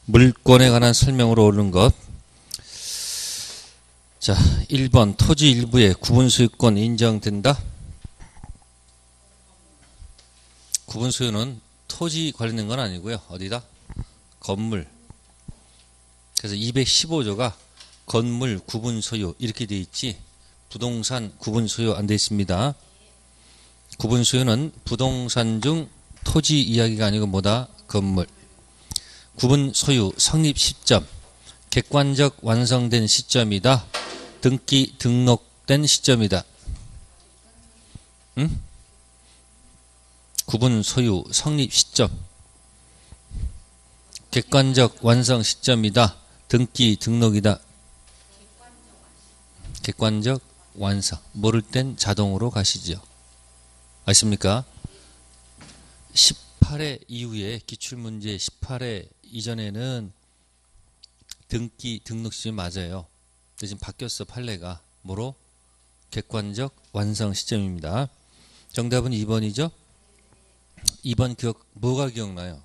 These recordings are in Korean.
물권에 관한 설명으로 옳은 것. 자, 1번 토지 일부의 구분소유권 인정된다. 구분소유는 토지 관련된 건 아니고요. 어디다? 건물. 그래서 215조가 건물 구분소유 이렇게 돼 있지 부동산 구분소유 안 돼 있습니다. 구분소유는 부동산 중 토지 이야기가 아니고 뭐다? 건물. 구분소유 성립 시점. 객관적 완성된 시점이다. 등기 등록된 시점이다. 응? 구분소유 성립 시점. 객관적 완성 시점이다. 등기 등록이다. 객관적 완성. 모를 땐 자동으로 가시죠. 아십니까? 18회 이후에 기출문제 18회 이전에는 등기 등록 시점이 맞아요. 근데 지금 바뀌었어. 판례가. 뭐로? 객관적 완성 시점입니다. 정답은 2번이죠? 2번 뭐가 기억나요?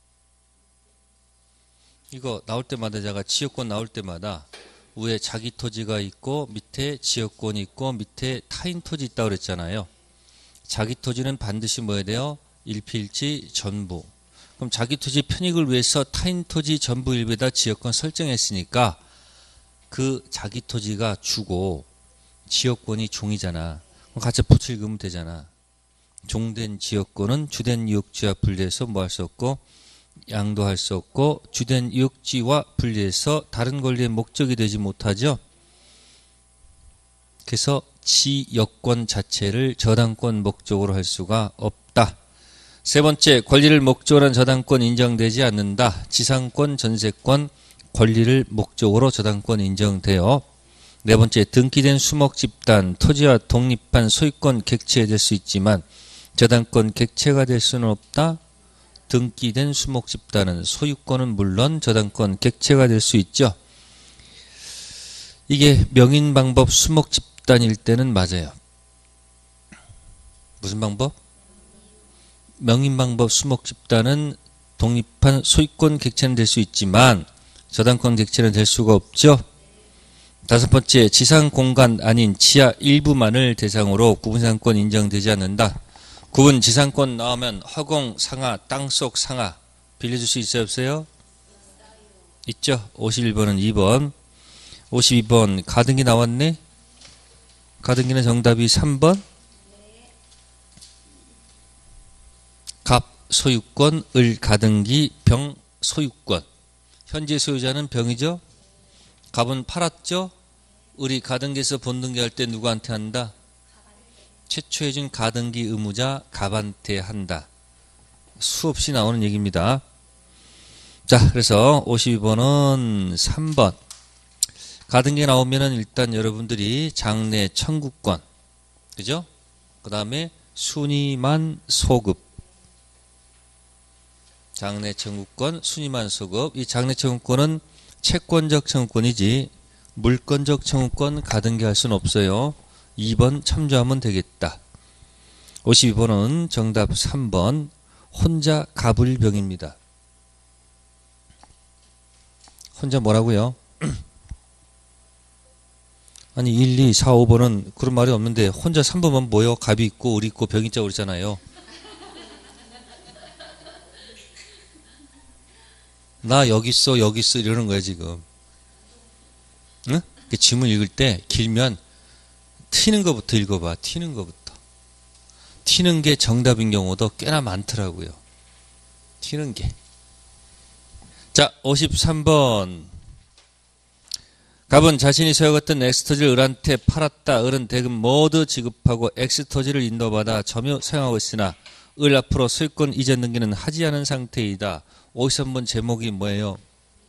이거 나올 때마다 제가 지역권 나올 때마다 위에 자기 토지가 있고 밑에 지역권이 있고 밑에 타인 토지 있다고 그랬잖아요. 자기 토지는 반드시 뭐 해야 돼요? 일필지 전부. 그럼 자기 토지 편익을 위해서 타인 토지 전부 일부에다 지역권 설정했으니까 그 자기 토지가 주고 지역권이 종이잖아. 그럼 같이 붙일 그으면 되잖아. 종된 지역권은 주된 이웃지와 분리해서 뭐 할 수 없고 양도할 수 없고 주된 이웃지와 분리해서 다른 권리의 목적이 되지 못하죠. 그래서 지역권 자체를 저당권 목적으로 할 수가 없다. 세 번째, 권리를 목적으로 한 저당권 인정되지 않는다. 지상권, 전세권, 권리를 목적으로 저당권 인정돼요. 네 번째, 등기된 수목 집단, 토지와 독립한 소유권 객체될 수 있지만 저당권 객체가 될 수는 없다. 등기된 수목 집단은 소유권은 물론 저당권 객체가 될 수 있죠. 이게 명인 방법 수목 집단일 때는 맞아요. 무슨 방법? 명인 방법 수목 집단은 독립한 소유권 객체는 될 수 있지만 저당권 객체는 될 수가 없죠. 다섯 번째, 지상 공간 아닌 지하 일부만을 대상으로 구분상권 인정되지 않는다. 구분 지상권 나오면 허공 상하, 땅속 상하 빌려줄 수 있어요, 없어요? 있죠. 51번은 2번. 52번 가등기 나왔네. 가등기는 정답이 3번. 갑 소유권, 을 가등기, 병 소유권. 현재 소유자는 병이죠. 갑은 팔았죠. 을이 가등기에서 본등기할 때 누구한테 한다? 최초 해준 가등기 의무자 갑한테 한다. 수없이 나오는 얘기입니다. 자, 그래서 52번은 3번. 가등기 나오면은 일단 여러분들이 장래 청구권, 그죠? 그 다음에 순위만 소급. 장래 청구권, 순위만 소급. 이 장래 청구권은 채권적 청구권이지 물권적 청구권 가등기 할 수는 없어요. 2번 참조하면 되겠다. 52번은 정답 3번 혼자 갑을병입니다. 혼자 뭐라고요? 아니 1, 2, 4, 5번은 그런 말이 없는데 혼자 3번만 뭐요? 갑이 있고 을이 있고 병이 있자고 그러잖아요. 나 여기 있어 여기 있어 이러는 거야 지금. 응? 지문 읽을 때 길면 튀는 것부터 읽어봐. 튀는 것부터. 튀는 게 정답인 경우도 꽤나 많더라고요. 튀는 게. 자, 53번. 갑은 자신이 소유했던 엑스토지를 을한테 팔았다. 을은 대금 모두 지급하고 엑스토지를 인도받아 점유 사용하고 있으나 을 앞으로 소유권 이전 등기는 하지 않은 상태이다. 53번 제목이 뭐예요?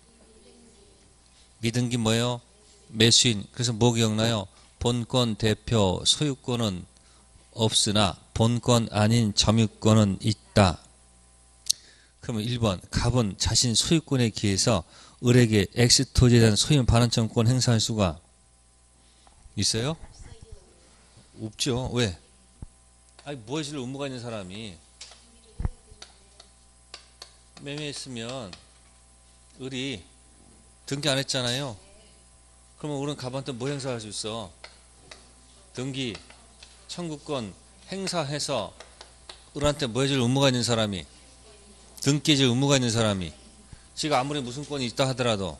미등기 뭐예요? 매수인. 그래서 뭐 기억나요? 본권 대표 소유권은 없으나 본권 아닌 점유권은 있다. 그러면 1번 갑은 자신 소유권에 기해서 을에게 엑스토지에 대한 소유 반환청구권 행사할 수가 있어요? 없죠. 왜? 아니 무엇을 의무가 있는 사람이 매매했으면 을이 등기 안 했잖아요. 그러면 을은 갑한테 뭐 행사할 수 있어? 등기, 청구권 행사해서 을한테 뭐 해줄 의무가 있는 사람이, 등기 해줄 의무가 있는 사람이, 지가 아무리 무슨 권이 있다 하더라도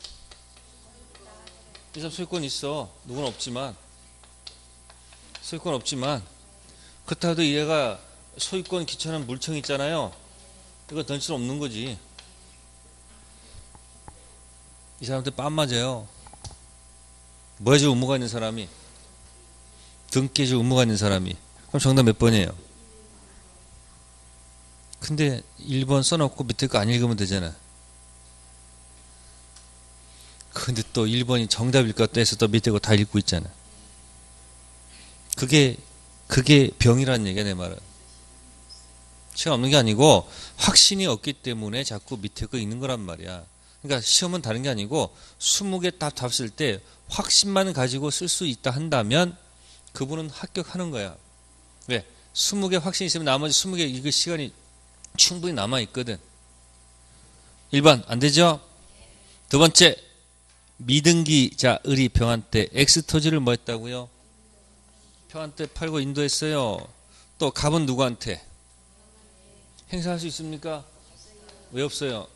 이 사람 소유권 있어. 누구는 없지만, 소유권 없지만, 그렇다 해도 얘가 소유권 기천한 물청 있잖아요. 이거 던질 수 없는 거지. 이 사람한테 빰 맞아요. 뭐 해줄 의무가 있는 사람이, 등기 해줄 의무가 있는 사람이. 그럼 정답 몇 번이에요? 근데 1번 써놓고 밑에 거 안 읽으면 되잖아. 근데 또 1번이 정답일 것 같다 해서 또 밑에 거 다 읽고 있잖아. 그게 병이라는 얘기야, 내 말은. 시간 없는 게 아니고 확신이 없기 때문에 자꾸 밑에 거 읽는 거란 말이야. 그러니까 시험은 다른 게 아니고 20개 답 쓸 때 확신만 가지고 쓸 수 있다 한다면 그분은 합격하는 거야. 왜? 20개 확신이 있으면 나머지 20개 이거 시간이 충분히 남아있거든. 1번 안 되죠? 두 번째, 미등기자 을이 병한테 X토지를 뭐 했다고요? 병한테 팔고 인도했어요. 또 갑은 누구한테? 행사할 수 있습니까? 왜 없어요?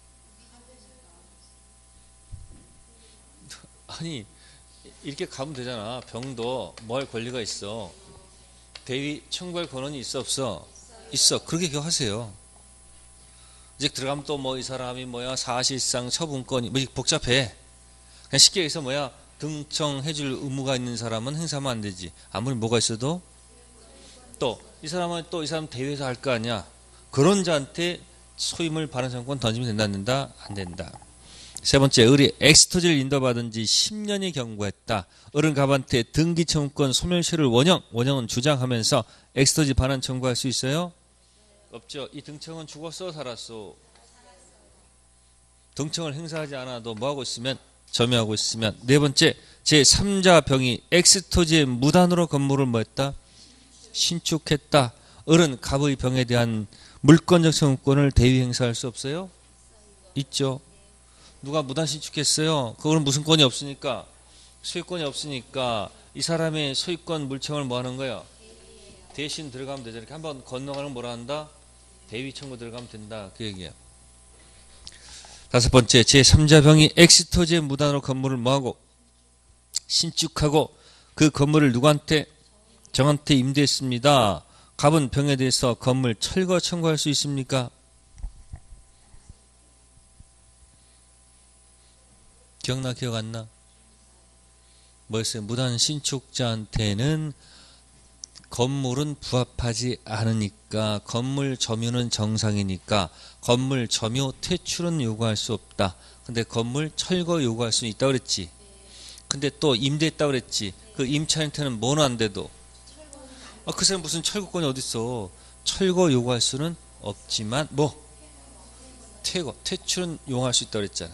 아니 이렇게 가면 되잖아. 병도 뭐 할 권리가 있어? 대위 청구할 권한이 있어 없어? 있어. 그렇게 기억하세요. 이제 들어가면 또 뭐 이 사람이 뭐야 사실상 처분권이 뭐 복잡해. 그냥 쉽게 얘기해서 뭐야 등청해줄 의무가 있는 사람은 행사하면 안 되지. 아무리 뭐가 있어도 또 이 사람은 또 이 사람 대위에서 할 거 아니야. 그런 자한테 소임을 바른 청구권 던지면 된다 안 된다? 안 된다. 세 번째, 을이 엑스토지를 인도받은 지 10년이 경과했다. 을은 갑한테 등기 청구권 소멸시를 원형은 주장하면서 엑스토지 반환 청구할 수 있어요? 없죠. 이 등청은 죽었어 살았어? 등청을 행사하지 않아도 뭐하고 있으면 점유하고 있으면. 네 번째, 제3자 병이 엑스토지의 무단으로 건물을 뭐 했다? 신축했다. 을은 갑의 병에 대한 물권적 청구권을 대위 행사할 수 없어요? 있죠. 누가 무단 신축했어요? 그거는 무슨 권이 없으니까, 소유권이 없으니까 이 사람의 소유권 물청을 뭐 하는 거야? 대신 들어가면 되잖아. 이렇게 한번 건너가는 뭐라 한다? 대위 청구 들어가면 된다. 그 얘기야. 다섯 번째, 제3자 병이 엑스토지의 무단으로 건물을 뭐하고? 신축하고 그 건물을 누구한테? 정한테 임대했습니다. 갑은 병에 대해서 건물 철거 청구할 수 있습니까? 기억나 기억 안 나? 뭐였어요? 무단 신축자한테는 건물은 부합하지 않으니까 건물 점유는 정상이니까 건물 점유 퇴출은 요구할 수 없다. 근데 건물 철거 요구할 수는 있다고 그랬지. 근데 또 임대했다고 그랬지. 그 임차인한테는 뭐는 안 돼도 그 사람 무슨 철거권이 어딨어. 철거 요구할 수는 없지만 뭐 퇴거 퇴출은 요구할 수 있다고 그랬잖아.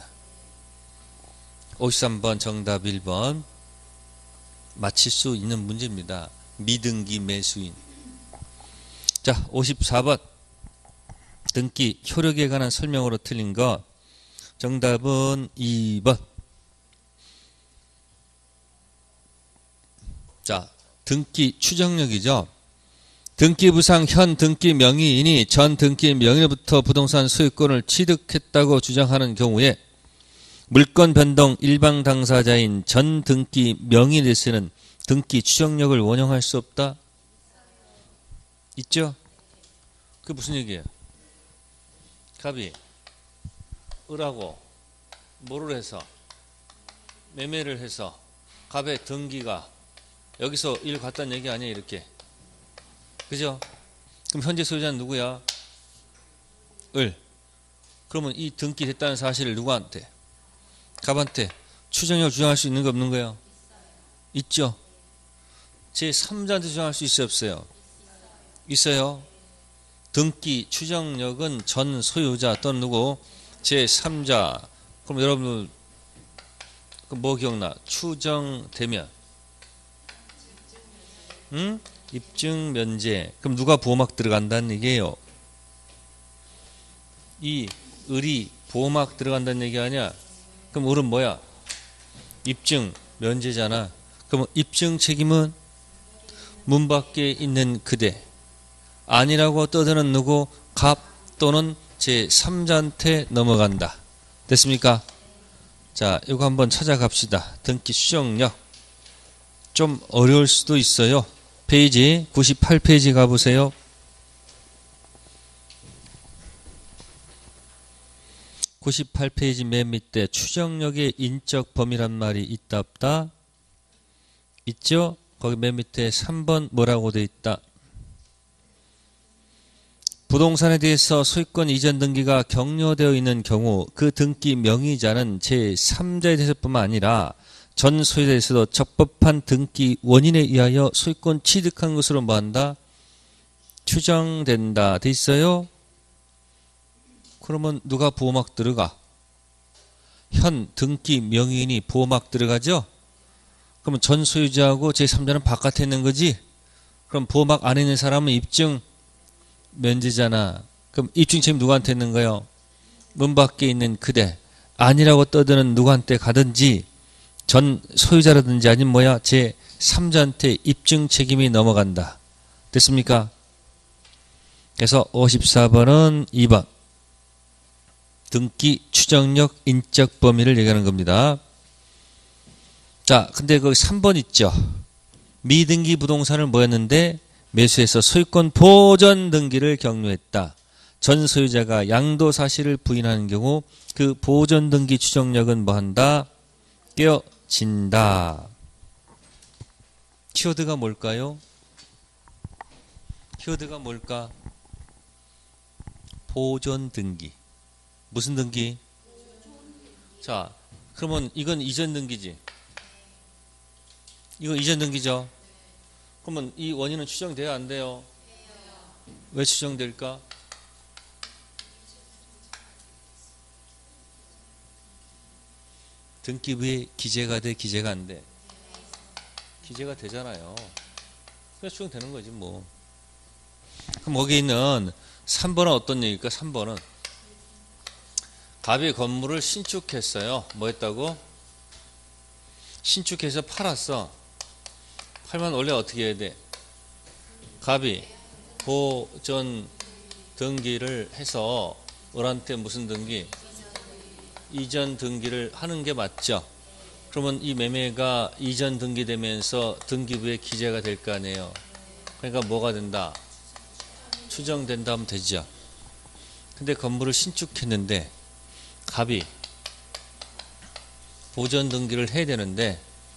53번 정답 1번 맞힐 수 있는 문제입니다. 미등기 매수인. 자, 54번 등기 효력에 관한 설명으로 틀린 거. 정답은 2번. 자, 등기 추정력이죠. 등기부상 현 등기 명의인이 전 등기 명의로부터 부동산 소유권을 취득했다고 주장하는 경우에 물권 변동 일방 당사자인 전 등기 명의인에서는 등기 추정력을 원용할 수 없다? 있죠? 그게 무슨 얘기예요? 갑이 을하고 뭐를 해서 매매를 해서 갑의 등기가 여기서 일 갔다는 얘기 아니야 이렇게. 그죠? 그럼 현재 소유자는 누구야? 을. 그러면 이 등기 됐다는 사실을 누구한테? 갑한테 추정력을 주장할 수 있는 거 없는 거예요? 있죠? 제3자한테 주장할 수 있어요 없어요? 있어요. 등기 추정력은 전 소유자 또는 누구? 제3자. 그럼 여러분 뭐 기억나? 추정되면 입증 면제. 그럼 누가 보호막 들어간다는 얘기예요? 이 을이 보호막 들어간다는 얘기 아니야? 그럼 을은 뭐야? 입증, 면제잖아. 그럼 입증 책임은 문 밖에 있는 그대. 아니라고 떠드는 누구? 갑 또는 제3자한테 넘어간다. 됐습니까? 자, 이거 한번 찾아갑시다. 등기 추정력. 좀 어려울 수도 있어요. 페이지 98페이지 가보세요. 98페이지 맨 밑에 추정력의 인적 범위란 말이 있다 없다? 있죠? 거기 맨 밑에 3번 뭐라고 돼 있다? 부동산에 대해서 소유권 이전 등기가 격려되어 있는 경우 그 등기 명의자는 제3자에 대해서뿐만 아니라 전 소유자에 대해서도 적법한 등기 원인에 의하여 소유권 취득한 것으로 뭐한다? 추정된다. 돼 있어요? 그러면 누가 보호막 들어가? 현 등기 명의인이 보호막 들어가죠? 그러면 전 소유자하고 제3자는 바깥에 있는 거지? 그럼 보호막 안에 있는 사람은 입증 면제잖아. 그럼 입증 책임 누구한테 있는 거예요? 문 밖에 있는 그대. 아니라고 떠드는 누구한테 가든지 전 소유자라든지 아니면 뭐야? 제3자한테 입증 책임이 넘어간다. 됐습니까? 그래서 54번은 2번. 등기 추정력 인적 범위를 얘기하는 겁니다. 자, 근데 거기 3번 있죠. 미등기 부동산을 뭐였는데 매수해서 소유권 보전 등기를 격려했다. 전 소유자가 양도 사실을 부인하는 경우 그 보전 등기 추정력은 뭐한다? 깨어진다. 키워드가 뭘까요? 키워드가 뭘까? 보전 등기. 무슨 등기? 자, 그러면 이건 이전 등기지. 이거 이전 등기죠. 그러면 이 원인은 추정돼야 안 돼요? 왜 추정될까? 등기부에 기재가 돼, 기재가 안 돼? 기재가 되잖아요. 그래서 추정되는 거지 뭐. 그럼 거기 있는 3번은 어떤 얘기일까? 3번은 갑이 건물을 신축했어요. 뭐 했다고? 신축해서 팔았어. 팔면 원래 어떻게 해야 돼? 갑이 보전 등기를 해서 을한테 무슨 등기? 이전 등기를 하는 게 맞죠. 그러면 이 매매가 이전 등기되면서 등기부에 기재가 될 거 아니에요. 그러니까 뭐가 된다? 추정된다 하면 되죠. 근데 건물을 신축했는데 갑이 보전 등기를 해야 되는데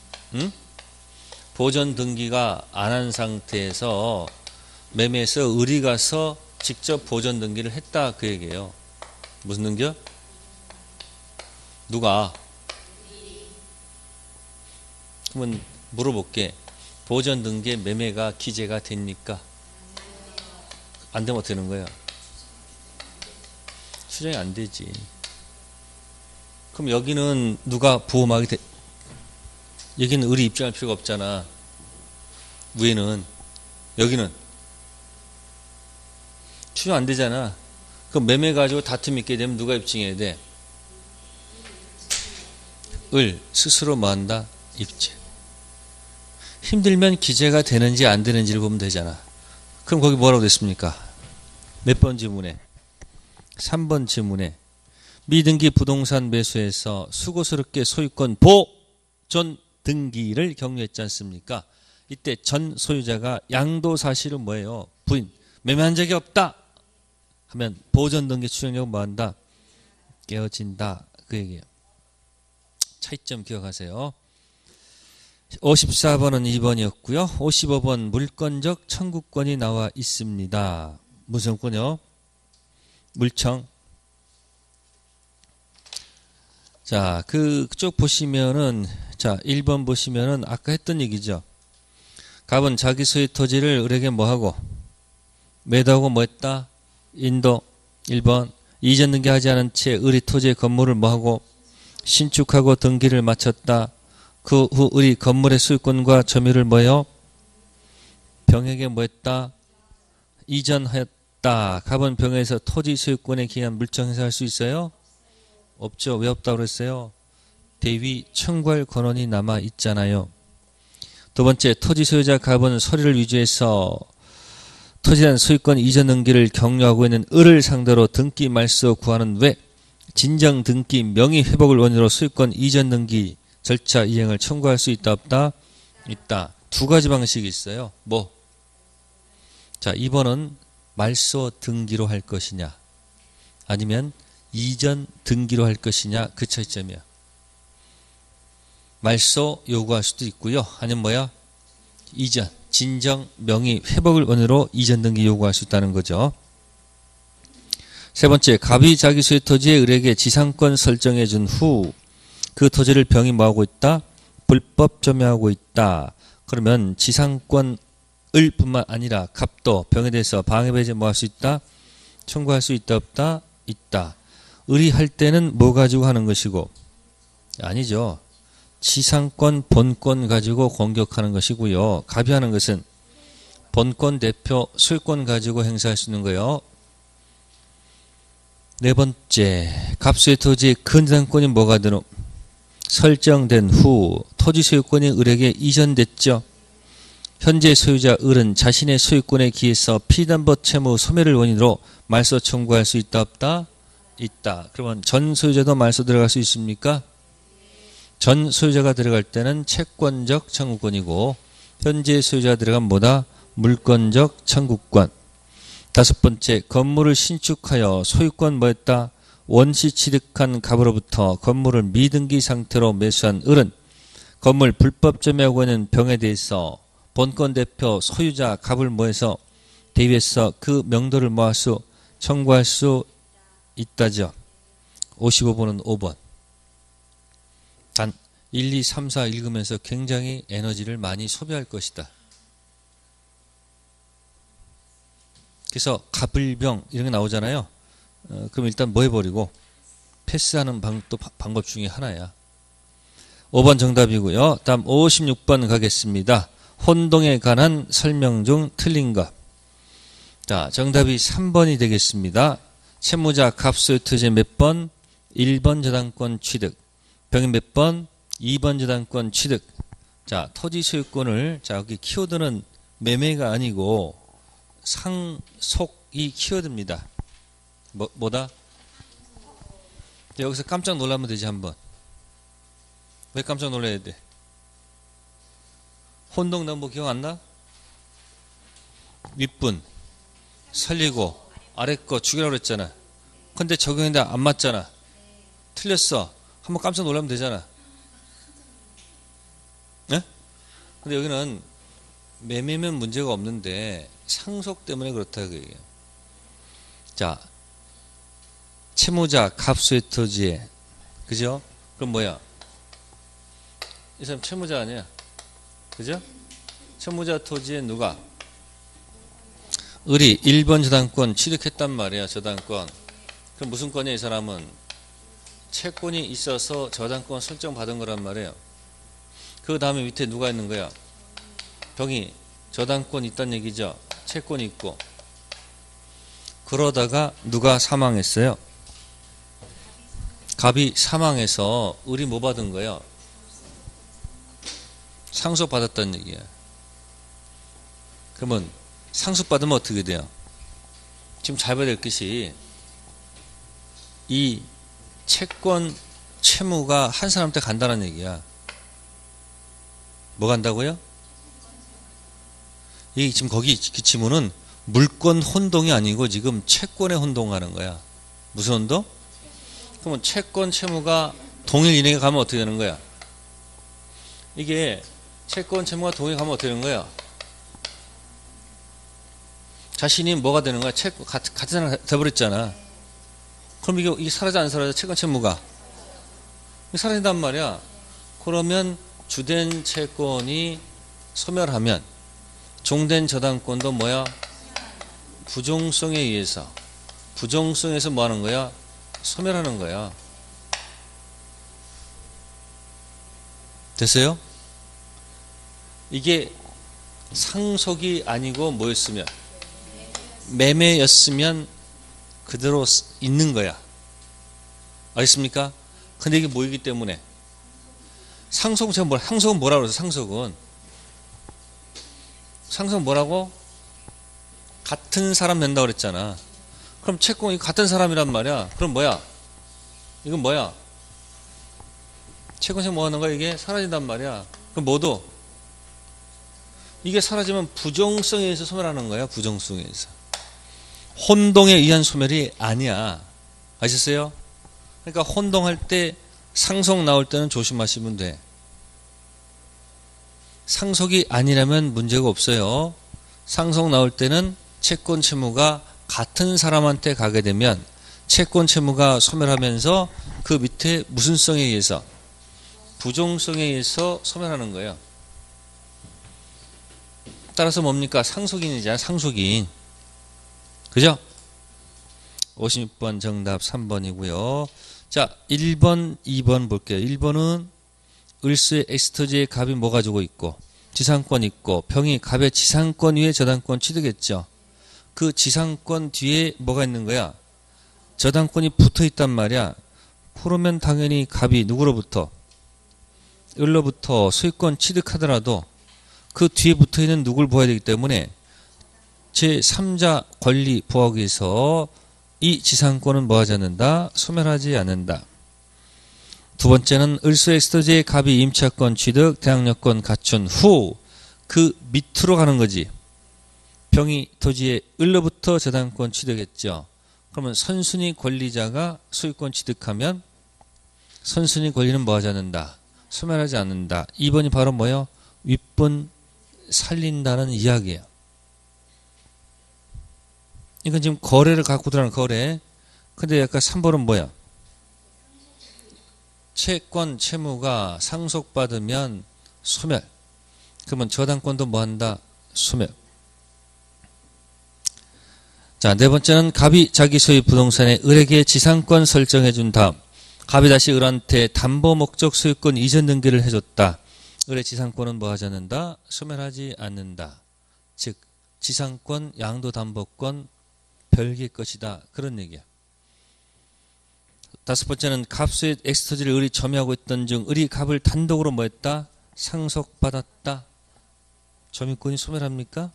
보전 등기가 안 한 상태에서 매매에서 을이 가서 직접 보전 등기를 했다 그 얘기예요. 무슨 등기요? 누가? 그러면 물어볼게. 보전 등기에 매매가 기재가 됩니까? 안 되면 어떻게 되는 거야? 추정이 안 되지. 그럼 여기는 누가 보호막이 돼? 여기는 을이 입증할 필요가 없잖아. 위에는. 여기는 추정 안 되잖아. 그럼 매매 가지고 다툼이 있게 되면 누가 입증해야 돼? 을 스스로 뭐 한다? 입증. 힘들면 기재가 되는지 안 되는지를 보면 되잖아. 그럼 거기 뭐라고 됐습니까? 몇 번 지문에? 3번 지문에 미등기 부동산 매수에서 수고스럽게 소유권 보전 등기를 격려했지 않습니까? 이때 전 소유자가 양도 사실은 뭐예요? 부인. 매매한 적이 없다 하면 보전 등기 추정력은 뭐한다? 깨어진다. 그 얘기예요. 차이점 기억하세요. 54번은 2번이었고요. 55번 물권적 청구권이 나와 있습니다. 무슨 권이요? 물청. 자, 그쪽 보시면은, 자, 1번 보시면은 아까 했던 얘기죠. 갑은 자기 소유 토지를 을에게 뭐하고? 매도하고 뭐 했다? 인도. 1번. 이전 등기하지 않은 채 을이 토지의 건물을 뭐하고? 신축하고 등기를 마쳤다. 그 후 을이 건물의 소유권과 점유를 뭐요? 병에게 뭐 했다? 이전하였다. 갑은 병에서 토지 소유권에 기한 물청 행사할 수 있어요? 없죠. 왜 없다고 그랬어요? 대위 청구할 권한이 남아 있잖아요. 두 번째, 토지 소유자 갑은 서류를 위조해서 토지에 대한 소유권 이전 등기를 격려하고 있는 을을 상대로 등기 말소 구하는 외 진정 등기 명의 회복을 원인으로 소유권 이전 등기 절차 이행을 청구할 수 있다 없다? 있다. 두 가지 방식이 있어요. 뭐? 자, 2번은 말소 등기로 할 것이냐 아니면 이전 등기로 할 것이냐 그 차이점이야. 말소 요구할 수도 있고요. 아니면 뭐야? 이전, 진정, 명의, 회복을 원인으로 이전 등기 요구할 수 있다는 거죠. 세 번째, 갑이 자기 소유 토지의 을에게 지상권 설정해 준 후 그 토지를 병이 뭐하고 있다? 불법 점유하고 있다. 그러면 지상권 을뿐만 아니라 갑도 병에 대해서 방해배제 뭐 할 수 있다? 청구할 수 있다 없다? 있다. 을이 할 때는 뭐 가지고 하는 것이고? 아니죠. 지상권, 본권 가지고 공격하는 것이고요. 갑이 하는 것은 본권, 대표, 소유권 가지고 행사할 수 있는 거예요. 네 번째, 갑수의 토지의 근상권이 뭐가 되노? 설정된 후 토지 소유권이 을에게 이전됐죠. 현재 소유자 을은 자신의 소유권에 기해서 피담보 채무 소멸을 원인으로 말소 청구할 수 있다 없다? 있다. 그러면 전 소유자도 말소 들어갈 수 있습니까? 전 소유자가 들어갈 때는 채권적 청구권이고 현재 소유자가 들어가면 뭐다? 물권적 청구권. 다섯 번째, 건물을 신축하여 소유권 뭐였다? 원시 취득한 갑으로부터 건물을 미등기 상태로 매수한 을은 건물 불법 점유하고 있는 병에 대해서 본권 대표 소유자 갑을 뭐해서 대위해서 그 명도를 뭐할 수 청구할 수 있다죠. 55번은 5번. 단 1, 2, 3, 4 읽으면서 굉장히 에너지를 많이 소비할 것이다. 그래서 갑을병 이런 게 나오잖아요. 그럼 일단 뭐 해버리고 패스하는 방법 중에 하나야. 5번 정답이고요. 다음 56번 가겠습니다. 혼동에 관한 설명 중 틀린 것. 자, 정답이 3번이 되겠습니다. 채무자 갑소유 토지 몇 번? 1번 저당권 취득. 병이 몇 번? 2번 저당권 취득. 자, 토지 소유권을 자 여기 키워드는 매매가 아니고 상속이 키워드입니다. 뭐다? 여기서 깜짝 놀라면 되지 한번. 왜 깜짝 놀라야 돼? 혼동 너 뭐 기억 안 나? 윗분 살리고 아래 거 죽이라고 그랬잖아. 근데 적용했는데 안 맞잖아. 틀렸어. 한번 깜짝 놀라면 되잖아. 네? 근데 여기는 매매면 문제가 없는데 상속 때문에 그렇다 그 얘기예요. 자, 채무자 갑수의 토지에 그죠? 그럼 뭐야? 이 사람 채무자 아니야? 그죠? 채무자 토지에 누가? 을이 1번 저당권 취득했단 말이야. 저당권. 그럼 무슨 권이야 이 사람은? 채권이 있어서 저당권 설정받은 거란 말이에요. 그 다음에 밑에 누가 있는 거야? 병이 저당권 있다는 얘기죠. 채권이 있고. 그러다가 누가 사망했어요? 갑이 사망해서 을이 뭐 받은 거예요? 상속받았다는 얘기야. 그러면 상속받으면 어떻게 돼요? 지금 잘 봐야 될 것이 이 채권 채무가 한 사람한테 간다는 얘기야. 뭐 간다고요? 이 지금 거기 그 지문은 물권 혼동이 아니고 지금 채권에 혼동하는 거야. 무슨 혼동? 그러면 채권 채무가 동일 인행에 가면 어떻게 되는 거야? 이게 채권 채무가 동일 가면 어떻게 되는 거야? 자신이 뭐가 되는 거야? 같은 사람 돼버렸잖아. 그럼 이게 사라져 안 사라져? 채권 채무가 사라진단 말이야. 그러면 주된 채권이 소멸하면 종된 저당권도 뭐야? 부종성에 의해서 부종성에서 뭐 하는 거야? 소멸하는 거야. 됐어요? 이게 상속이 아니고 뭐였으면? 매매였으면 그대로 있는 거야. 알겠습니까? 근데 이게 뭐이기 때문에 상속은 뭐라고 그래서 상속은 뭐라고? 같은 사람 된다고 그랬잖아. 그럼 채권이 같은 사람이란 말이야. 그럼 뭐야? 이건 뭐야? 채권세 뭐 하는 거야? 이게 사라진단 말이야. 그럼 뭐도? 이게 사라지면 부정성에 의해서 소멸하는 거야. 부정성에 의해서. 혼동에 의한 소멸이 아니야. 아셨어요? 그러니까 혼동할 때 상속 나올 때는 조심하시면 돼. 상속이 아니라면 문제가 없어요. 상속 나올 때는 채권 채무가 같은 사람한테 가게 되면 채권 채무가 소멸하면서 그 밑에 무슨 성에 의해서? 부정성에 의해서 소멸하는 거예요. 따라서 뭡니까? 상속인이잖아. 상속인. 그죠? 56번 정답 3번이고요. 자, 1번, 2번 볼게요. 1번은 을수의 엑스터지의 갑이 뭐 가지고 있고 지상권 있고 병이 갑의 지상권 위에 저당권 취득했죠. 그 지상권 뒤에 뭐가 있는 거야? 저당권이 붙어 있단 말이야. 그러면 당연히 갑이 누구로부터? 을로부터 소유권 취득하더라도 그 뒤에 붙어 있는 누굴 보아야 되기 때문에 제3자 권리 보호하기 위해서 이 지상권은 뭐 하지 않는다? 소멸하지 않는다. 두 번째는 을수 엑스터지의 갑이 임차권 취득, 대항력권 갖춘 후 그 밑으로 가는 거지. 병이 토지의 을로부터 저당권 취득했죠. 그러면 선순위 권리자가 소유권 취득하면 선순위 권리는 뭐 하지 않는다? 소멸하지 않는다. 2번이 바로 뭐예요? 윗분 살린다는 이야기예요. 이건 지금 거래를 갖고 들어가는 거래. 근데 약간 3번은 뭐야? 채권, 채무가 상속받으면 소멸. 그러면 저당권도 뭐 한다? 소멸. 자, 네 번째는 갑이 자기 소유 부동산에 을에게 지상권 설정해 준 다음 갑이 다시 을한테 담보 목적 소유권 이전 등기를 해줬다. 을의 지상권은 뭐 하지 않는다? 소멸하지 않는다. 즉 지상권, 양도담보권 별개의 것이다. 그런 얘기야. 다섯 번째는 갑수의 엑스터지를 을이 점유하고 있던 중 을이 갑을 단독으로 뭐 했다? 상속받았다. 점유권이 소멸합니까?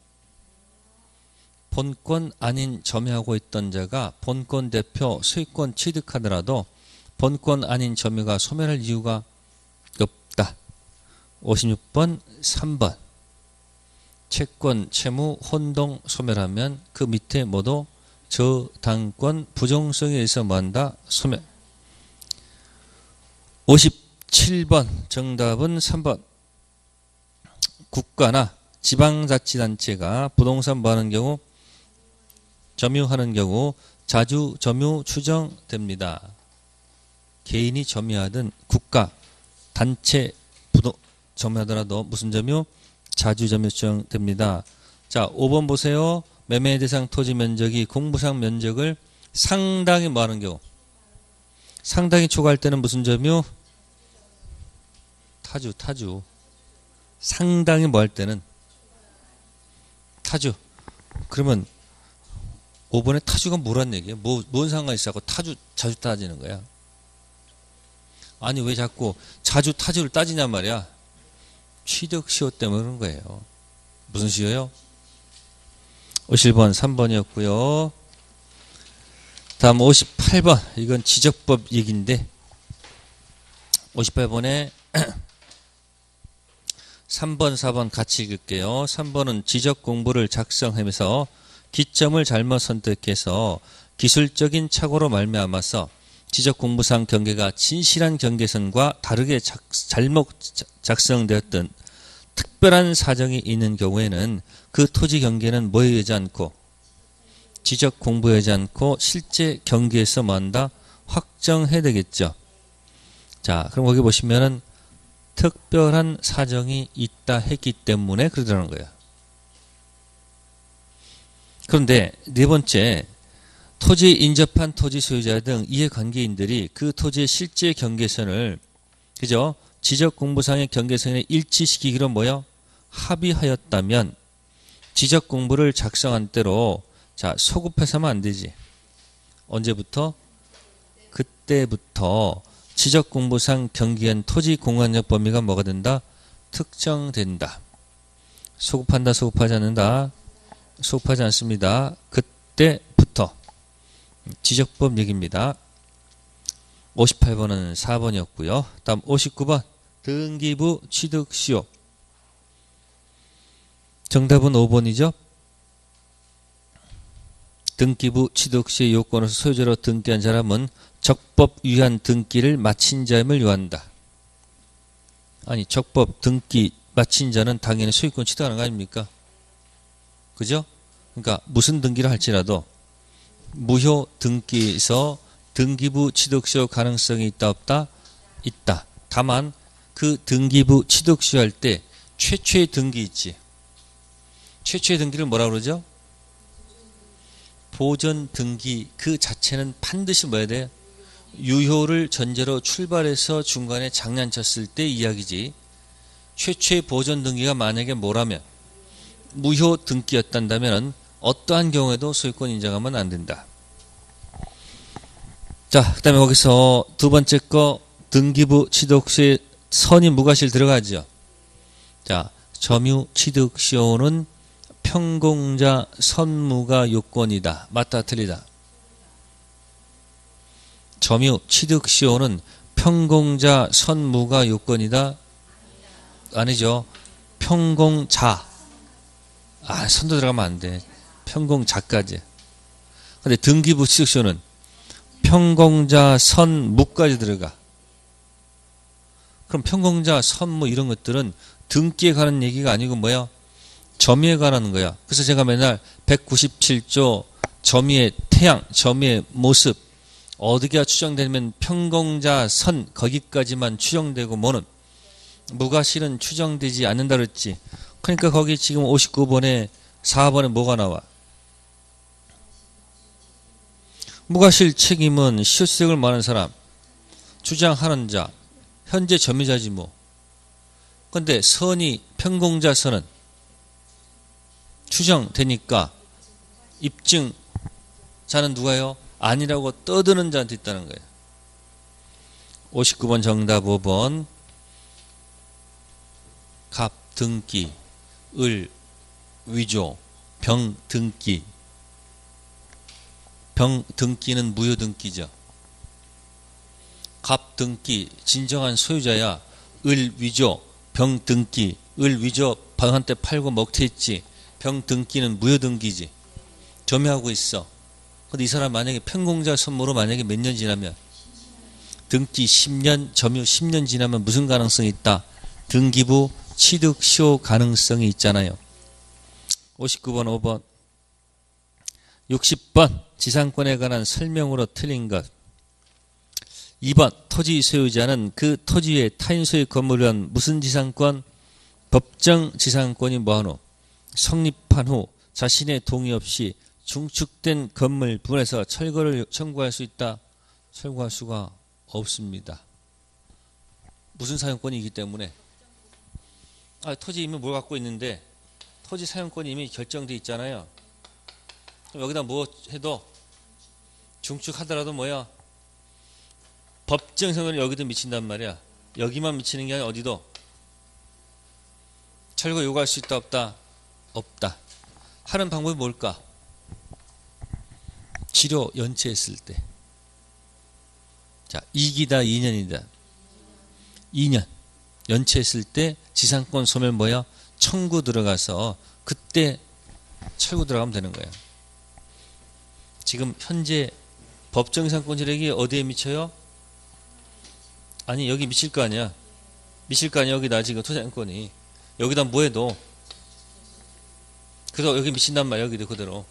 본권 아닌 점유하고 있던 자가 본권 대표 소유권 취득하더라도 본권 아닌 점유가 소멸할 이유가 없다. 56번 3번 채권, 채무, 혼동 소멸하면 그 밑에 모두 저당권 부정성에 의해서 뭐한다? 소멸. 57번 정답은 3번. 국가나 지방자치단체가 부동산 뭐하는 경우? 점유하는 경우 자주 점유 추정됩니다. 개인이 점유하든 국가, 단체 점유하더라도 무슨 점유? 자주 점유 추정됩니다. 자, 5번 보세요. 매매 대상 토지 면적이 공부상 면적을 상당히 뭐하는 경우? 상당히 초과할 때는 무슨 점유? 타주. 상당히 뭐 할 때는? 타주. 그러면 5번에 타주가 뭐란 얘기야? 뭔 상관이 있어? 자주 따지는 거야. 아니 왜 자꾸 자주 타주를 따지냔 말이야. 취득 시효 때문에 그런 거예요. 무슨 시효요? 57번 3번이었고요. 다음 58번. 이건 지적법 얘기인데 58번에 3번 4번 같이 읽을게요. 3번은 지적 공부를 작성하면서 기점을 잘못 선택해서 기술적인 착오로 말미암아서 지적 공부상 경계가 진실한 경계선과 다르게 잘못 작성되었던 특별한 사정이 있는 경우에는 그 토지 경계는 뭐에 의하지 않고 지적 공부에 의하지 않고 실제 경계에서 뭐한다? 확정해야 되겠죠. 자, 그럼 거기 보시면은 특별한 사정이 있다 했기 때문에 그러더라는 거예요. 그런데 네 번째, 토지에 인접한 토지 소유자 등 이해관계인들이 그 토지의 실제 경계선을 그죠? 지적 공부상의 경계선에 일치시키기로 뭐요? 합의하였다면 지적 공부를 작성한 때로 자 소급해서 하면 안 되지. 언제부터? 그때부터 지적공부상 경기한 토지 공간적 범위가 뭐가 된다? 특정된다. 소급한다, 소급하지 않는다? 소급하지 않습니다. 그때부터. 지적법 얘기입니다. 58번은 4번이었고요. 다음 59번 등기부 취득시효. 정답은 5번이죠. 등기부 취득시의 요건으로서 소유자로 등기한 사람은 적법 위한 등기를 마친 자임을 요한다. 아니 적법 등기 마친 자는 당연히 소유권 취득하는 거 아닙니까? 그죠? 그러니까 무슨 등기를 할지라도 무효 등기에서 등기부 취득시효 가능성이 있다 없다? 있다. 다만 그 등기부 취득시효 할 때 최초의 등기 있지. 최초의 등기를 뭐라 그러죠? 보전 등기 그 자체는 반드시 뭐야 돼? 유효를 전제로 출발해서 중간에 장난쳤을 때 이야기지. 최초의 보전 등기가 만약에 뭐라면 무효 등기였단다면 어떠한 경우에도 소유권 인정하면 안 된다. 자, 그 다음에 거기서 두 번째 거 등기부 취득시 선이 무과실 들어가죠. 자, 점유 취득시효는 평공자 선무가 요건이다. 맞다 틀리다. 점유 취득시효는 평공자 선무가 요건이다. 아니죠. 평공자. 선도 들어가면 안 돼. 평공자까지. 근데 등기부 취득시효는 평공자 선무까지 들어가. 그럼 평공자 선무 이런 것들은 등기에 관한 얘기가 아니고 뭐야? 점유에 관한 거야. 그래서 제가 맨날 197조 점유의 태양, 점유의 모습 어디가 추정되면 평공자 선 거기까지만 추정되고 뭐는 무과실은 추정되지 않는다 그랬지. 그러니까 거기 지금 59번에 4번에 뭐가 나와? 무과실 책임은 시효수익을 말하는 사람, 주장하는 자, 현재 점유자지 뭐. 근데 선이 평공자 선은 추정되니까 입증자는 누가요? 아니라고 떠드는 자한테 있다는 거예요. 59번 정답 5번 갑 등기, 을 위조, 병 등기. 병 등기는 무효 등기죠. 갑 등기 진정한 소유자야. 을 위조, 병 등기. 을 위조 병한테 팔고 먹튀했지. 병 등기는 무효 등기지. 점유하고 있어. 근데 이 사람 만약에 평공자 선무로 만약에 몇 년 지나면 등기 10년, 점유 10년 지나면 무슨 가능성이 있다? 등기부 취득시효 가능성이 있잖아요. 59번 5번 60번 지상권에 관한 설명으로 틀린 것. 2번 토지 소유자는 그 토지의 타인 소유 건물을 위한 무슨 지상권? 법정 지상권이 뭐하노? 성립한 후 자신의 동의 없이 중축된 건물 부분에서 철거를 청구할 수 있다? 철거할 수가 없습니다. 무슨 사용권이 있기 때문에? 토지 이미 뭘 갖고 있는데 토지 사용권이 이미 결정돼 있잖아요. 여기다 뭐 해도 중축하더라도 뭐야? 법정 성격은 여기도 미친단 말이야. 여기만 미치는 게 아니라 어디도. 철거 요구할 수 있다 없다? 없다. 하는 방법이 뭘까? 치료 연체했을 때. 자, 2기다 2년이다. 2년. 연체했을 때 지상권 소멸 뭐야? 청구 들어가서 그때 철거 들어가면 되는 거야. 지금 현재 법정 지상권 지력이 어디에 미쳐요? 아니 여기 미칠 거 아니야. 미칠 거 아니야. 여기다 지금 토지권이. 여기다 뭐 해도 그래서 여기 미친단 말이야. 여기도 그대로.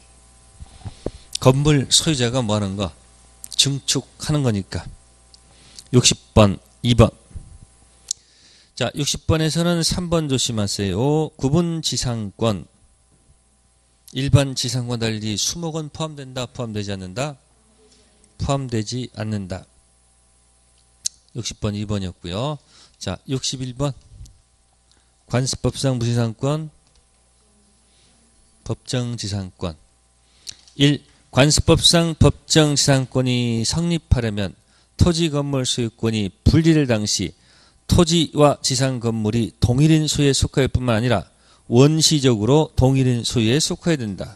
건물 소유자가 뭐 하는 거? 증축하는 거니까. 60번 2번. 자, 60번에서는 3번 조심하세요. 구분 지상권. 일반 지상권 달리 수목은 포함된다, 포함되지 않는다? 포함되지 않는다. 60번 2번이었고요. 자, 61번. 관습법상 무지상권, 법정지상권. 1. 관습법상 법정지상권이 성립하려면 토지 건물 소유권이 분리될 당시 토지와 지상 건물이 동일인 소유에 속할 뿐만 아니라 원시적으로 동일인 소유에 속해야 된다.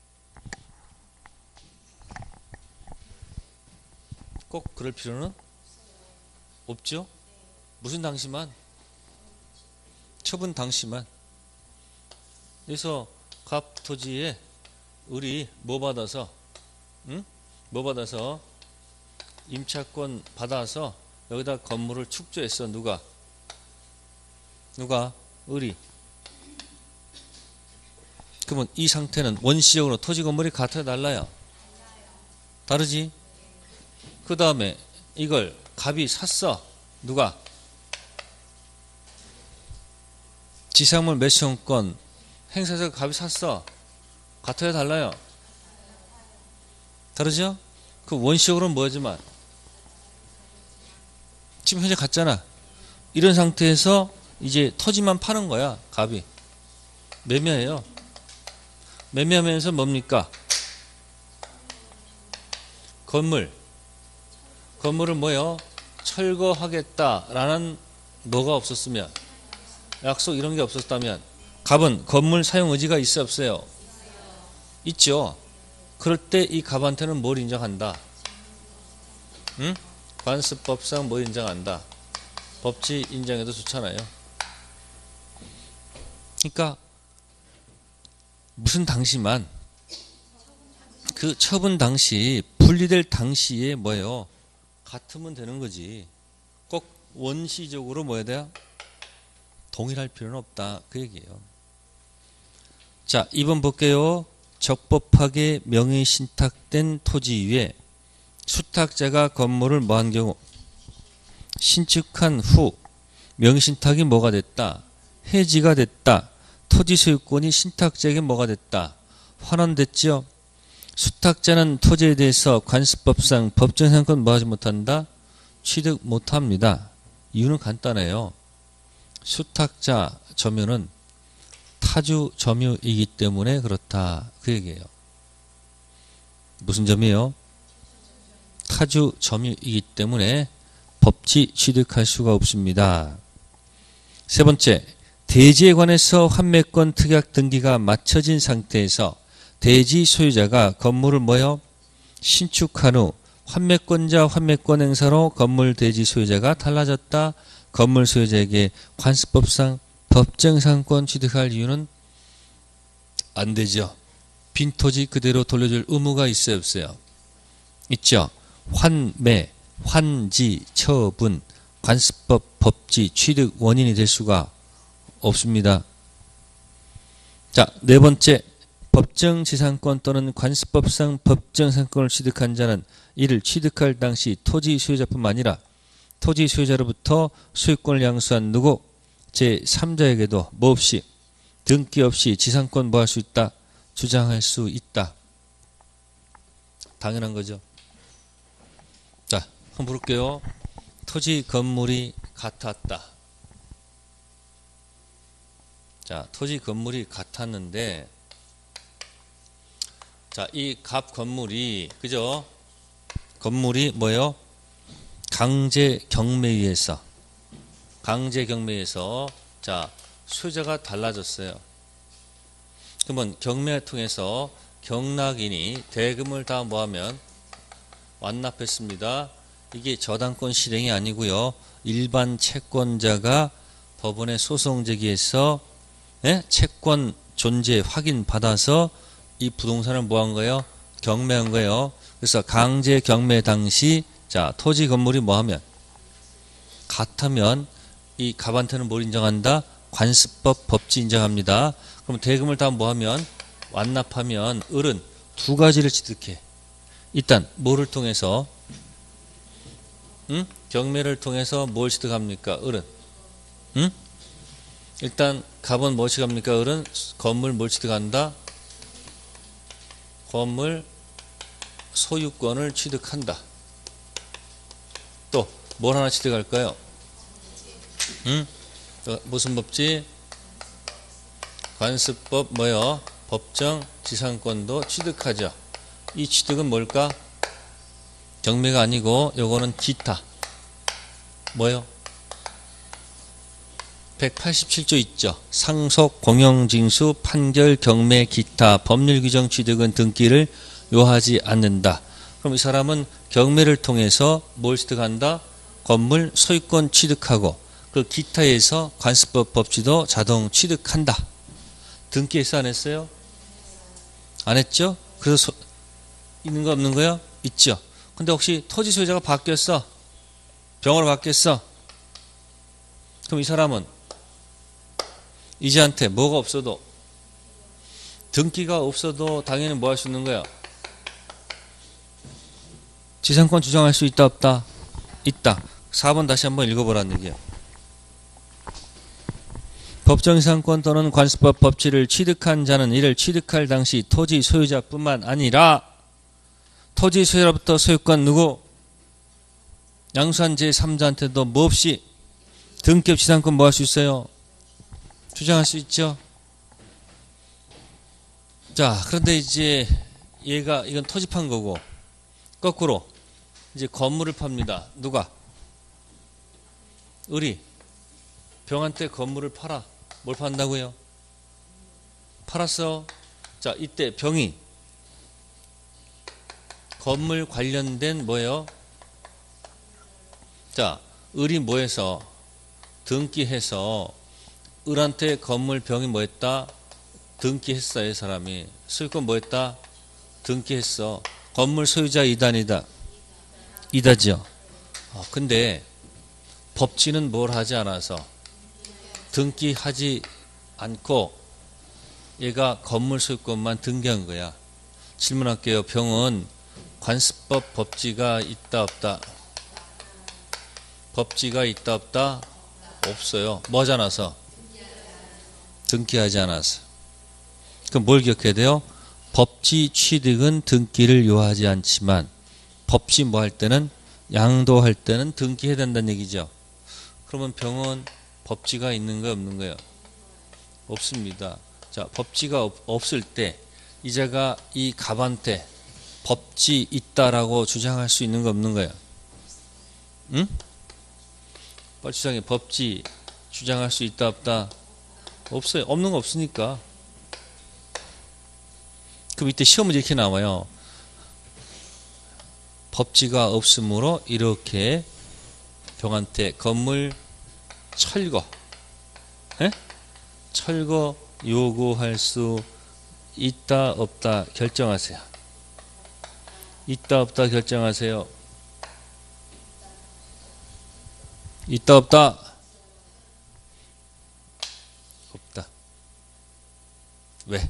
꼭 그럴 필요는 없죠? 무슨 당시만? 처분 당시만. 그래서 갑 토지에 을이 뭐 받아서 임차권 받아서 여기다 건물을 축조했어. 누가? 을이. 그러면 이 상태는 원시적으로 토지 건물이 같아요, 달라요? 다르지? 그 다음에 이걸 갑이 샀어. 누가? 지상물 매수권 행사해서 갑이 샀어. 같아요, 달라요? 다르죠? 그 원시적으로는 뭐지만 지금 현재 같잖아. 이런 상태에서 이제 토지만 파는 거야. 갑이 매매해요. 매매하면서 뭡니까? 건물을 뭐요? 철거하겠다라는 뭐가 없었으면, 약속 이런 게 없었다면 갑은 건물 사용 의지가 있어 없어요? 있죠. 그럴 때 이 갑한테는 뭘 인정한다? 관습법상 뭐 인정한다? 법치 인정해도 좋잖아요. 그러니까 무슨 당시만, 그 처분 당시 분리될 당시에 뭐예요? 같으면 되는 거지. 꼭 원시적으로 뭐야 돼요? 동일할 필요는 없다. 그 얘기예요. 자, 2번 볼게요. 적법하게 명의신탁된 토지 위에 수탁자가 건물을 뭐한 경우 신축한 후 명의신탁이 뭐가 됐다? 해지가 됐다. 토지 소유권이 신탁자에게 뭐가 됐다? 환원됐죠. 수탁자는 토지에 대해서 관습법상 법정상권 뭐하지 못한다? 취득 못합니다. 이유는 간단해요. 수탁자 점유는 타주 점유이기 때문에 그렇다. 그 얘기예요. 무슨 점이에요? 타주 점유이기 때문에 법치 취득할 수가 없습니다. 세 번째, 대지에 관해서 환매권 특약 등기가 마쳐진 상태에서 대지 소유자가 건물을 뭐요? 신축한 후 환매권자 환매권 행사로 건물 대지 소유자가 달라졌다. 건물 소유자에게 관습법상 법정상권 취득할 이유는 안 되죠. 빈 토지 그대로 돌려줄 의무가 있어요, 없어요? 있죠. 환매, 환지, 처분, 관습법, 법지, 취득 원인이 될 수가 없습니다. 자, 네 번째, 법정지상권 또는 관습법상 법정상권을 취득한 자는 이를 취득할 당시 토지 소유자뿐만 아니라 토지 소유자로부터 소유권을 양수한 누구? 제3자에게도 뭐 없이 등기 없이 지상권 뭐 할 수 있다? 주장할 수 있다. 당연한 거죠. 자, 한번 볼게요. 토지 건물이 같았다. 자, 토지 건물이 같았는데, 자, 이 갑 건물이, 그죠? 건물이 뭐예요? 강제 경매에 의해서, 자, 소유자가 달라졌어요. 그러면 경매를 통해서 경락인이 대금을 다 뭐하면 완납했습니다. 이게 저당권 실행이 아니고요. 일반 채권자가 법원에 소송 제기해서 채권 존재 확인 받아서 이 부동산을 뭐한 거예요? 경매한 거예요. 그래서 강제 경매 당시 자, 토지 건물이 뭐하면 같으면 이 갑한테는 뭘 인정한다? 관습법 법지 인정합니다. 그럼 대금을 다 뭐하면 완납하면 을은 두 가지를 취득해. 일단 뭐를 통해서 경매를 통해서 뭘 취득합니까? 을은 일단 갑은 뭐 취득합니까? 을은 건물 뭘 취득한다? 건물 소유권을 취득한다. 또 뭘 하나 취득할까요? 무슨 법지? 관습법 뭐요? 법정 지상권도 취득하죠. 이 취득은 뭘까? 경매가 아니고 요거는 기타. 뭐요? 187조 있죠. 상속, 공영징수, 판결, 경매, 기타, 법률 규정 취득은 등기를 요하지 않는다. 그럼 이 사람은 경매를 통해서 뭘 취득한다? 건물 소유권 취득하고 그 기타에서 관습법 법지도 자동 취득한다. 등기했어 안 했어요? 안 했죠? 그래서 있는 거 없는 거요? 있죠. 근데 혹시 토지 소유자가 바뀌었어? 병으로 바뀌었어? 그럼 이 사람은 이제한테 뭐가 없어도 등기가 없어도 당연히 뭐 할 수 있는 거야? 지상권 주장할 수 있다 없다? 있다. 4번 다시 한번 읽어보라는 얘기야. 법정이상권 또는 관습법 법지를 취득한 자는 이를 취득할 당시 토지 소유자뿐만 아니라 토지 소유자로부터 소유권 누구? 양수한 제3자한테도 뭐 없이 등기업 지상권 뭐 할 수 있어요? 주장할 수 있죠. 자, 그런데 이제 얘가 이건 토지 판 거고 거꾸로 이제 건물을 팝니다. 누가? 을이 병한테 건물을 팔아. 뭘 판다고요? 팔았어. 자, 이때 병이 건물 관련된 뭐예요? 자, 을이 뭐해서 등기해서 을한테 건물 병이 뭐했다? 등기했어. 이 사람이 소유권 뭐했다? 등기했어. 건물 소유자 이단이다. 이다죠. 근데 법지는 뭘 하지 않아서 등기하지 않고 얘가 건물 소유권만 등기한 거야. 질문할게요. 병은 관습법 법지가 있다 없다? 법지가 있다 없다? 없어요. 뭐 하지 않아서? 등기하지 않아서. 그럼 뭘 기억해야 돼요? 법지 취득은 등기를 요하지 않지만 법지 뭐 할 때는 양도할 때는 등기해야 된다는 얘기죠. 그러면 병은 법지가 있는 거예요 없는 거예요? 없습니다. 자, 법지가 없을 때 이자가 이 갑한테 법지 있다라고 주장할 수 있는 거 없는 거예요? 응? 빨리 주장해. 법지 주장할 수 있다 없다? 없어요. 없는 거 없으니까. 그럼 이때 시험은 이렇게 나와요. 법지가 없으므로 이렇게 병한테 건물 철거, 철거 요구할 수 있다 없다 결정하세요. 있다 없다 결정하세요. 있다 없다? 없다. 왜?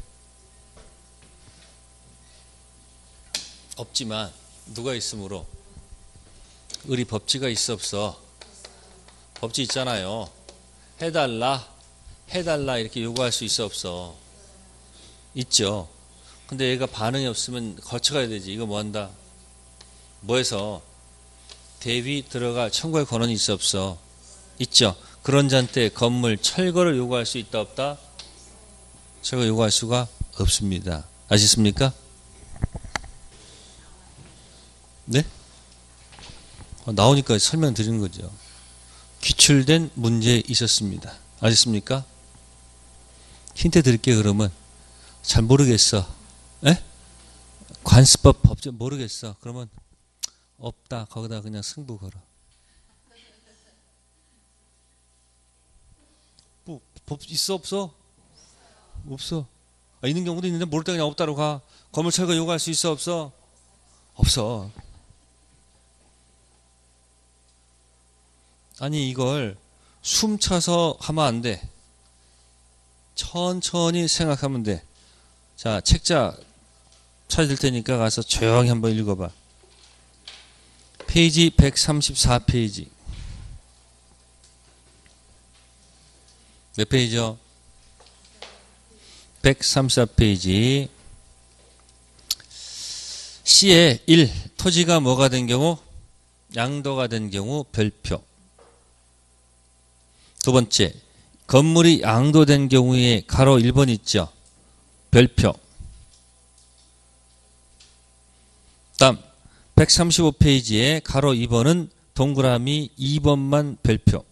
없지만 누가 있으므로? 을이 법지가 있어 없어? 법지 있잖아요. 해달라 이렇게 요구할 수 있어 없어? 있죠. 근데 얘가 반응이 없으면 거쳐가야 되지. 이거 뭐 한다? 뭐 해서? 대위 들어갈 청구할 권한이 있어 없어? 있죠. 그런 자한테 건물 철거를 요구할 수 있다 없다? 철거 요구할 수가 없습니다. 아시겠습니까? 네? 나오니까 설명드리는 거죠. 기출된 문제 있었습니다. 아셨습니까? 힌트 드릴게요. 그러면 잘 모르겠어. 에? 관습법 법제 모르겠어. 그러면 없다. 거기다 그냥 승부 걸어. 뭐, 법 있어 없어? 없어. 있는 경우도 있는데 모를 때 그냥 없다로 가. 건물 철거 요구할 수 있어 없어? 없어. 아니 이걸 숨 차서 하면 안 돼. 천천히 생각하면 돼. 자, 책자 찾을 테니까 가서 조용히 한번 읽어봐. 페이지 134페이지. 몇 페이지요? 134페이지. C에 1. 토지가 뭐가 된 경우? 양도가 된 경우 별표. 두 번째, 건물이 양도된 경우에 가로 1번 있죠. 별표. 다음 135페이지에 가로 2번은 동그라미 2번만 별표.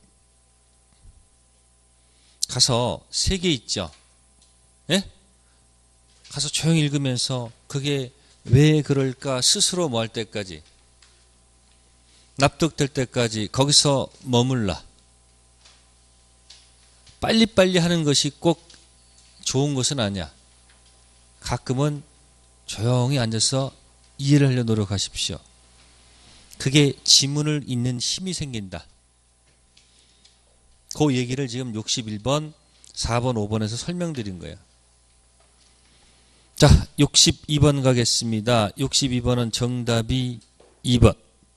가서 3개 있죠. 예? 가서 조용히 읽으면서 그게 왜 그럴까 스스로 뭐 할 때까지, 납득될 때까지 거기서 머물라. 빨리빨리 하는 것이 꼭 좋은 것은 아니야. 가끔은 조용히 앉아서 이해를 하려 노력하십시오. 그게 지문을 읽는 힘이 생긴다. 그 얘기를 지금 61번, 4번, 5번에서 설명드린 거예요. 자, 62번 가겠습니다. 62번은 정답이 2번.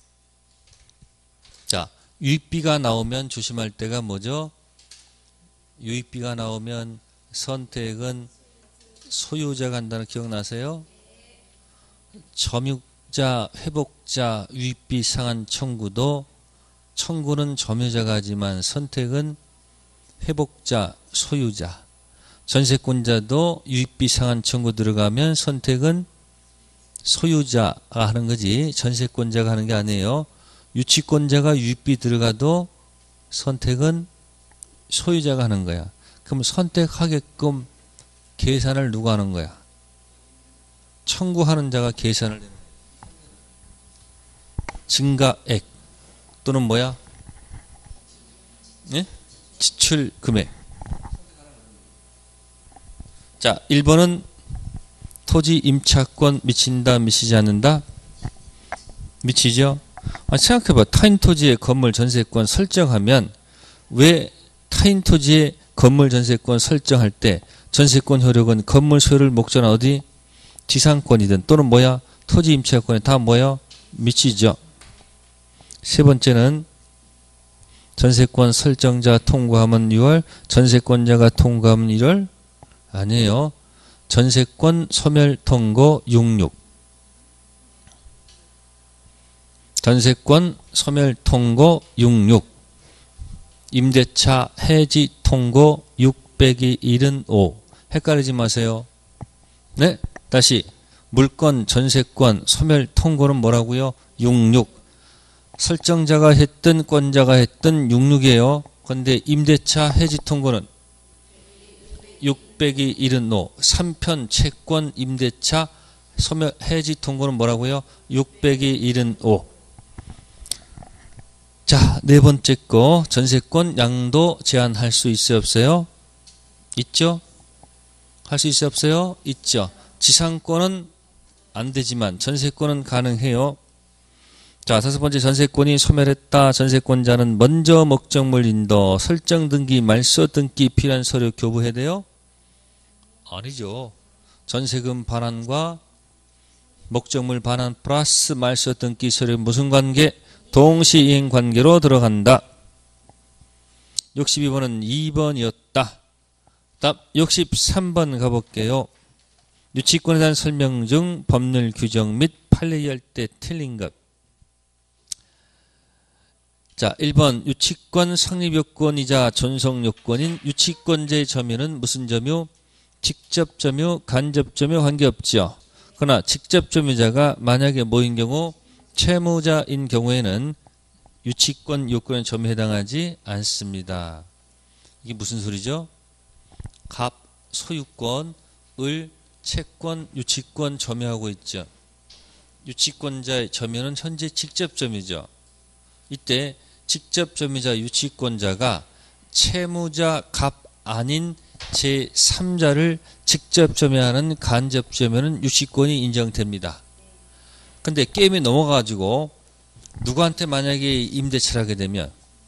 자, 유익비가 나오면 조심할 때가 뭐죠? 유익비가 나오면 선택은 소유자가 한다는 기억나세요? 점유자, 회복자, 유익비 상한 청구도 청구는 점유자가 하지만 선택은 회복자, 소유자. 전세권자도 유익비 상한 청구 들어가면 선택은 소유자가 하는 거지 전세권자가 하는 게 아니에요. 유치권자가 유익비 들어가도 선택은 소유자가 하는 거야. 그럼 선택하게끔 계산을 누가 하는 거야? 청구하는 자가 계산을 하는 거야. 증가액 또는 뭐야? 예? 지출 금액. 자, 1번은 토지 임차권 미친다, 미치지 않는다? 미치죠? 생각해봐. 타인 토지의 건물 전세권 설정하면 왜 타인 토지의 건물 전세권 설정할 때 전세권 효력은 건물 소유를 목적은 어디? 지상권이든 또는 뭐야? 토지 임차권에 다 뭐야? 미치죠. 세 번째는 전세권 설정자 통과하면 6월, 전세권자가 통과하면 1월? 아니에요. 전세권 소멸 통고 66. 전세권 소멸 통고 66. 임대차 해지 통고 6 빼기 1은 5. 헷갈리지 마세요. 네? 다시. 물권 전세권 소멸 통고는 뭐라고요? 66. 설정자가 했든 권자가 했든 66이에요. 그런데 임대차 해지 통고는 6 빼기 1은 5. 3편 채권 임대차 소멸 해지 통고는 뭐라고요? 6 빼기 1은 5. 자, 네 번째 거 전세권 양도 제한할 수 있어요, 없어요? 있죠? 할 수 있어요, 없어요? 있죠. 지상권은 안 되지만 전세권은 가능해요. 자, 다섯 번째 전세권이 소멸했다. 전세권자는 먼저 목적물 인도, 설정 등기, 말소 등기 필요한 서류 교부해야 돼요? 아니죠. 전세금 반환과 목적물 반환 플러스 말소 등기 서류 무슨 관계? 동시이행 관계로 들어간다. 62번은 2번이었다. 다음 63번 가볼게요. 유치권에 대한 설명 중 법률 규정 및 판례할 때 틀린 것. 자, 1번 유치권 성립요건이자 존속요건인 유치권자의 점유는 무슨 점유? 직접 점유, 간접 점유 관계없죠. 그러나 직접 점유자가 만약에 뭐인 경우? 채무자인 경우에는 유치권 요건에 점유에 해당하지 않습니다. 이게 무슨 소리죠? 갑, 소유권, 을, 채권, 유치권 점유하고 있죠. 유치권자의 점유는 현재 직접 점유죠. 이때 직접 점유자 유치권자가 채무자 갑 아닌 제3자를 직접 점유하는 간접 점유는 유치권이 인정됩니다. 근데 게임에 넘어가가지고 누구한테 만약에 임대차를 하게 되면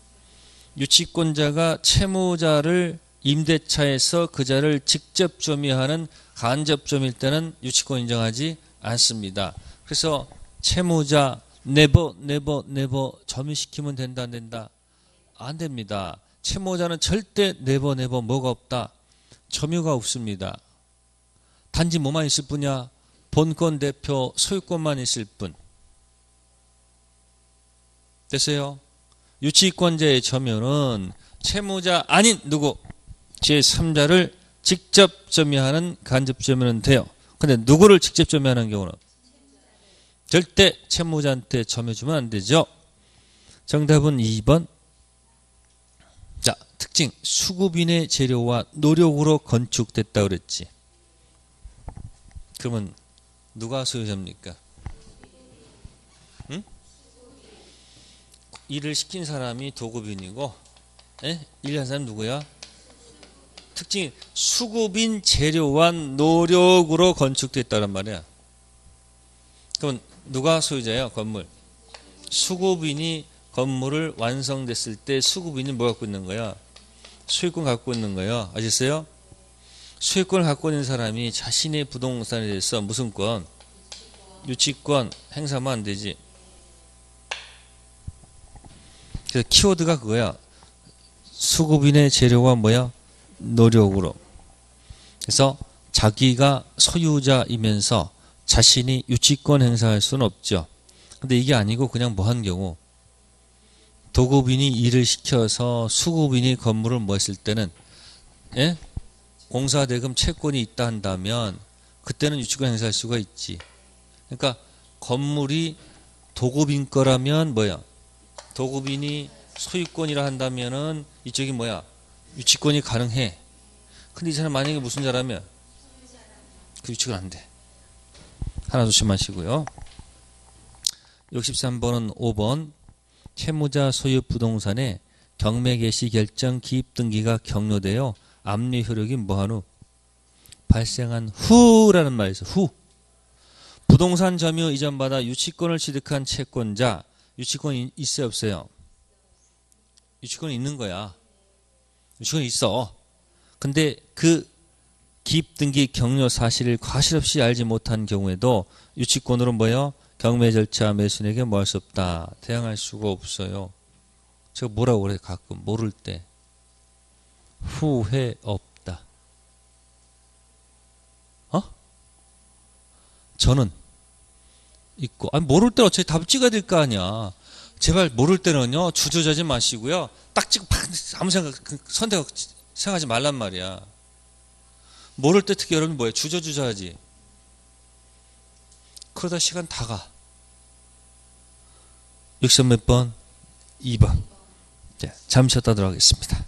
유치권자가 채무자를 임대차에서 그 자를 직접 점유하는 간접 점유일 때는 유치권 인정하지 않습니다. 그래서 채무자 네버 점유시키면 된다 안 된다? 안 됩니다. 채무자는 절대 네버 뭐가 없다? 점유가 없습니다. 단지 뭐만 있을 뿐이야? 본권 대표 소유권만 있을 뿐. 됐어요? 유치권자의 점유는 채무자 아닌 누구? 제3자를 직접 점유하는 간접 점유는 돼요. 근데 누구를 직접 점유하는 경우는? 절대 채무자한테 점해주면 안 되죠. 정답은 2번. 자, 특징. 수급인의 재료와 노력으로 건축됐다 그랬지. 그러면 누가 소유자입니까? 응? 일을 시킨 사람이 도급인이고, 일한 사람 누구야? 특징이 수급인 재료와 노력으로 건축됐다는 말이야. 그럼 누가 소유자야? 건물. 수급인이 건물을 완성됐을 때 수급인이 뭐 갖고 있는 거야? 소유권 갖고 있는 거야. 아셨어요? 소유권을 갖고 있는 사람이 자신의 부동산에 대해서 무슨 권? 유치권 행사하면 안 되지. 그래서 키워드가 그거야. 수급인의 재료와 뭐야? 노력으로. 그래서 자기가 소유자이면서 자신이 유치권 행사할 수는 없죠. 근데 이게 아니고 그냥 뭐 한 경우 도급인이 일을 시켜서 수급인이 건물을 뭐 했을 때는 공사대금 채권이 있다 한다면 그때는 유치권 행사할 수가 있지. 그러니까 건물이 도급인 거라면 뭐야? 도급인이 소유권이라 한다면은 이쪽이 뭐야? 유치권이 가능해. 근데 이 사람 만약에 무슨 자라면 그 유치권 안 돼. 하나 조심하시고요. 63번은 5번. 채무자 소유 부동산에 경매 개시 결정 기입 등기가 격려되어 압류 효력이 뭐한 후? 발생한 후라는 말이 있어. 후. 부동산 점유 이전받아 유치권을 취득한 채권자. 유치권이 있어요, 없어요? 유치권이 있는 거야. 유치권이 있어. 근데 그 기입 등기 격려 사실을 과실 없이 알지 못한 경우에도 유치권으로 뭐요? 경매 절차 매수인에게 뭐 할 수 없다. 대항할 수가 없어요. 제가 뭐라고 그래 가끔 모를 때. 후회 없다. 저는 있고. 아니 모를 때 어차피 답 찍어야 될 거 아니야. 제발 모를 때는요. 주저하지 마시고요. 딱 찍고 팍 아무 생각하지 말란 말이야. 모를 때 특히 여러분 뭐예요? 주저하지. 그러다 시간 다 가. 60 몇 번? 2번. 자, 잠시 쉬었다 들어가겠습니다.